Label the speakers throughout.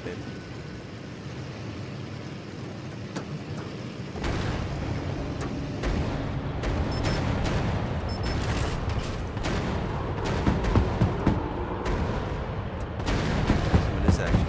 Speaker 1: baby. Some of this action.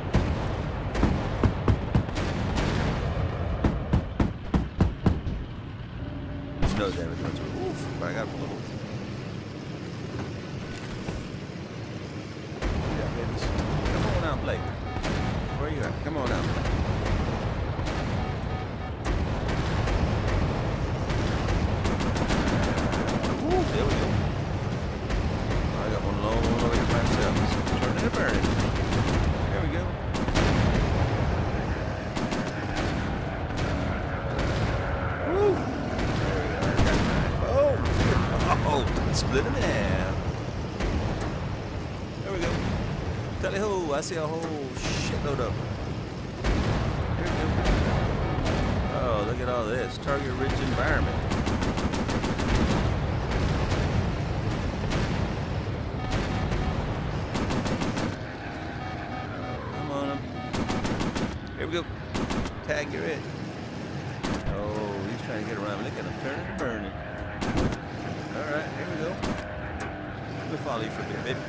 Speaker 1: No damage once we're oof, but I got blows. Yeah, babies. Come on out, Blake. Where you at? Come on out. Ooh, there we go. I got one long one over here by myself. Turning and burning. There we go. Woo! Oh, split him in half. There we go. Tally ho, I see a whole shitload of them. Here we go. Oh, look at all this. Target rich environment. Come on him. Here we go. Tag, you're it. Oh, he's trying to get around. Look at him turning and burning. Alright, here we go. We'll follow you for a bit, baby.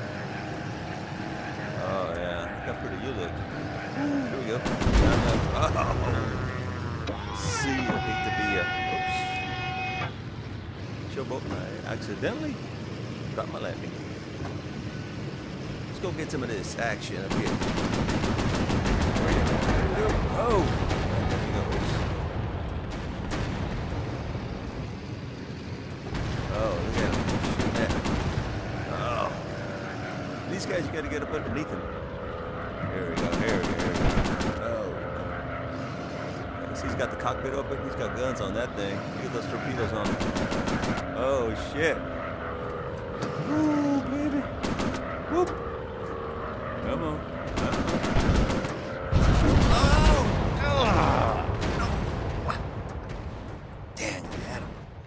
Speaker 1: Oh, yeah. Look how pretty you look. Here we go. Oh. See, I hate to be oops. Showboat. I accidentally dropped my landing. Let's go get some of this action up here. There we go. Oh! There he goes. Oh, look at him. Shooting at him. Oh. These guys, you got to get up underneath them. Here we go. Here we go. Oh. He's got the cockpit open. He's got guns on that thing. Look at those torpedoes on him. Oh, shit. Ooh, baby. Whoop. Come on. Oh! No! Dang, I had him.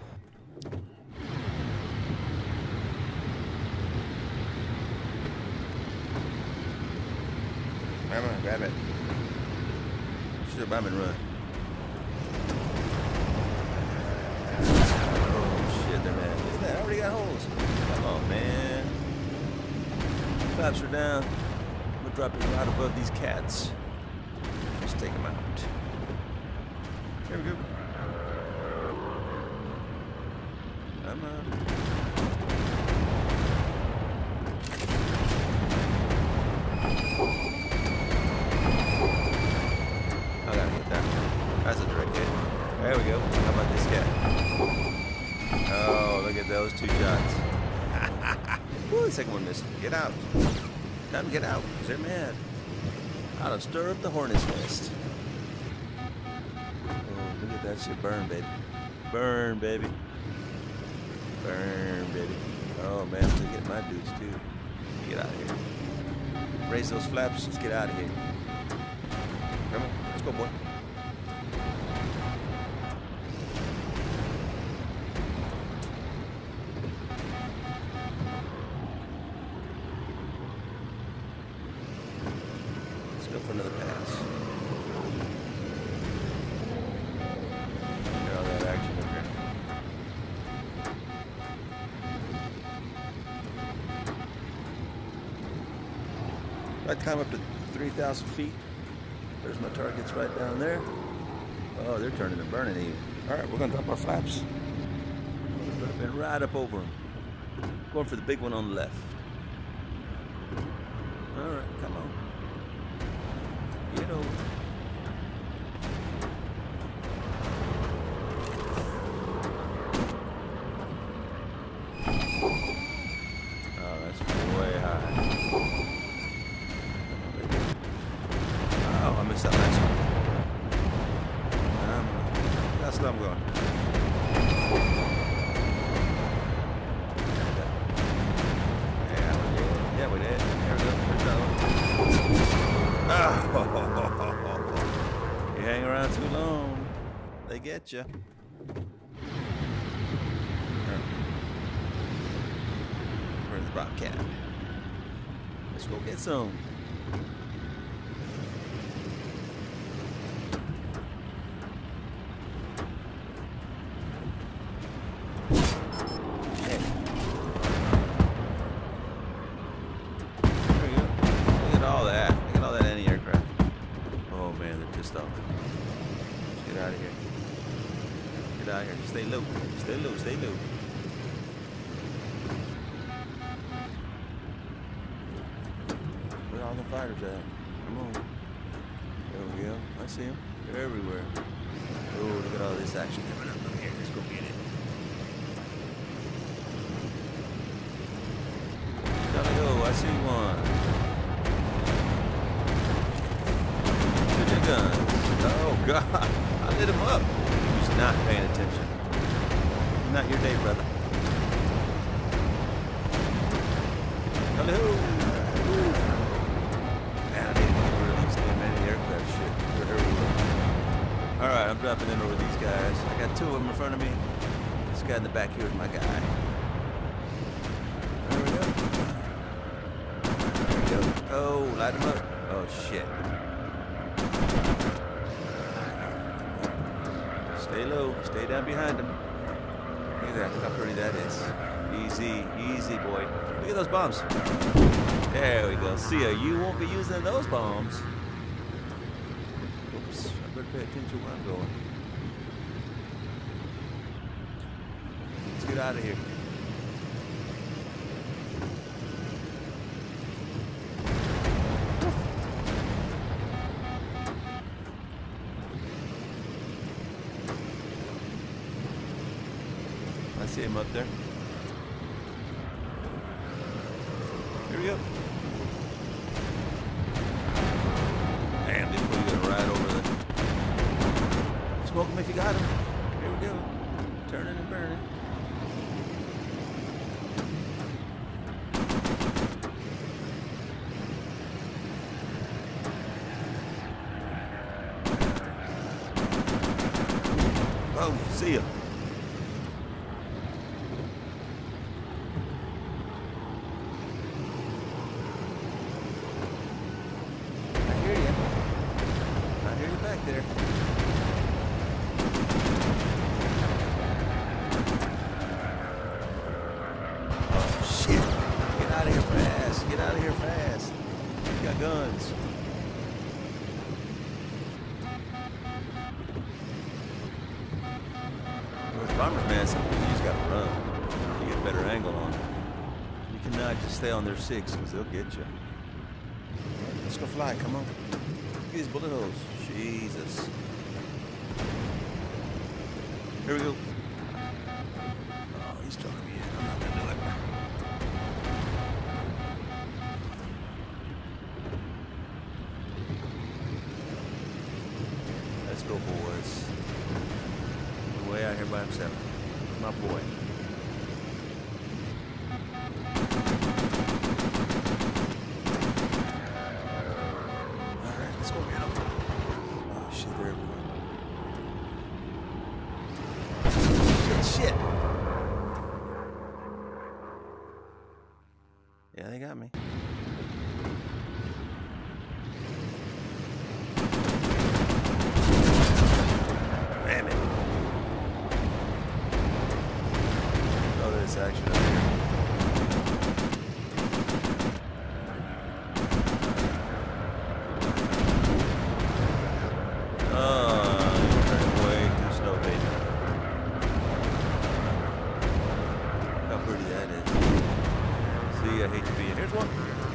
Speaker 1: Come on, grab it. Should have bomb and run. Oh shit, they're mad. Look at that, I already got holes. Come on, man. Flaps are down. I'm gonna drop it right above these cats. Just take them out. Here we go. Come on. I gotta hit that one. That's a direct hit. There we go. How about this guy? Oh, look at those 2 shots. Woo, the second one missed. Get out. Time to get out, because they're mad. I'll have stir up the hornet's nest. Oh, look at that shit burn, baby. Burn, baby. Burn, baby. Oh, man, look at my dudes, too. Get out of here. Raise those flaps. Let's get out of here. Come on. Let's go, boy. Let's go for another pass. Look at all that action up here. I climb up to 3,000 feet. There's my targets right down there. Oh, they're turning and burning even. All right, we're gonna drop our flaps. We're dropping right up over them. Going for the big one on the left. All right, come on. Get over. Oh, that's way high. Oh, I missed that last one. That's where I'm going. Yeah, we did. There we go. There's another one. Oh, you hang around too long, they get you. Where's the Bobcat? Let's go get some. stuff. Let's get out of here. Get out of here. Stay low. Stay low. Stay low. Where are all the fighters at? Come on. There we go. I see them. They're everywhere. Oh, look at all this action coming up here. Let's go get it. Gotta go. I see one. Shoot your guns. Oh, God. I lit him up. He was not paying attention. Not your day, brother. Hello. Man, I need to get rid of these damn anti-aircraft shit. They're everywhere. Alright, I'm dropping in over these guys. I got two of them in front of me. This guy in the back here is my guy. There we go. There we go. Oh, light him up. Oh, shit. Stay low. Stay down behind him. Look at that. Look how pretty that is. Easy. Easy, boy. Look at those bombs. There we go. See ya. You won't be using those bombs. Oops. I better pay attention where I'm going. Let's get out of here. I see him up there. Here we go. Damn, this boy gonna ride over the. Smoke him if you got him. Here we go. Turning and burning. Oh, see ya. Back there. Oh, shit. Get out of here fast. Get out of here fast. You got guns. With bombers, man, sometimes you just gotta run. You get a better angle on them. You cannot just stay on their six because they'll get you. Let's go fly. Come on. These bullet holes. Jesus. Here we go. Oh, he's talking to me. I'm not gonna do it. Let's go, boys. Way out here by himself. My boy. Alright, let's go get him. Shit, they're everywhere. Shit. Yeah, they got me. Damn it. Oh, there's action up here. I hate to be in. Here's one.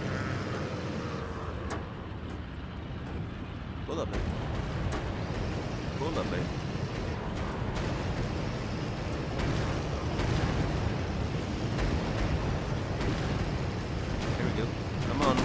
Speaker 1: Pull up, baby. Pull up, baby. Here we go. Come on.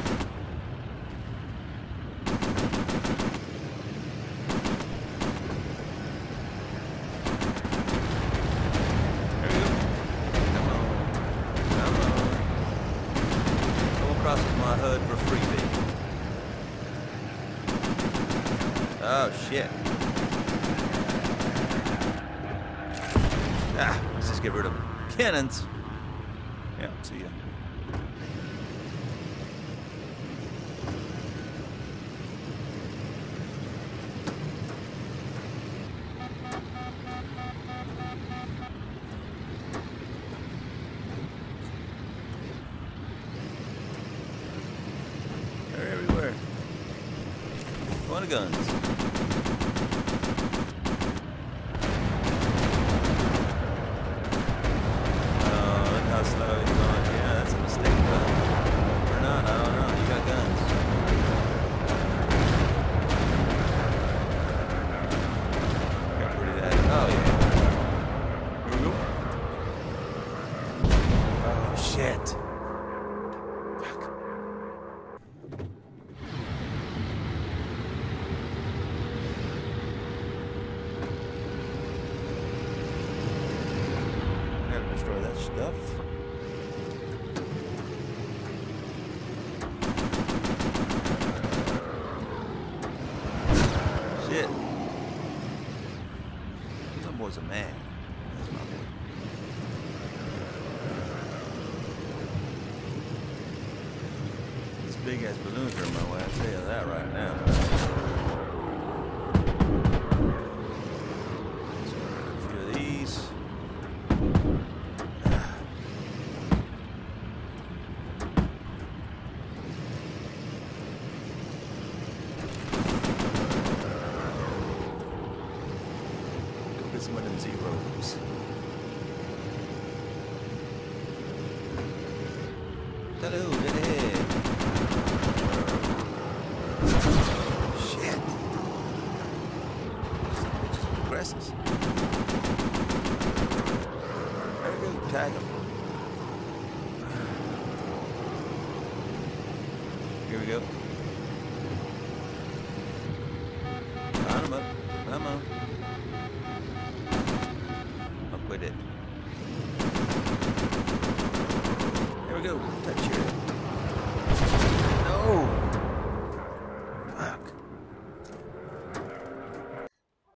Speaker 1: Crosses my HUD for free, baby. Oh, shit. Ah, let's just get rid of cannons. Yeah, see ya. They're everywhere. One of guns. Oh, look how slow he's going. Yeah, that's a mistake, bud. Or not, I don't know. You got guns. Got pretty bad. Oh, yeah. Here we go. Oh, shit. Destroy that stuff. Shit. Some boy's a man. That's my boy. These big ass balloons are in my way. I'll tell you that right now. Let's go get a few of these. Some of them zeros. Hello, dead ahead. Shit. Some bitches progresses. There we go, tag him. Here we go. Line him up. Come on. Up with it. There we go. Touch.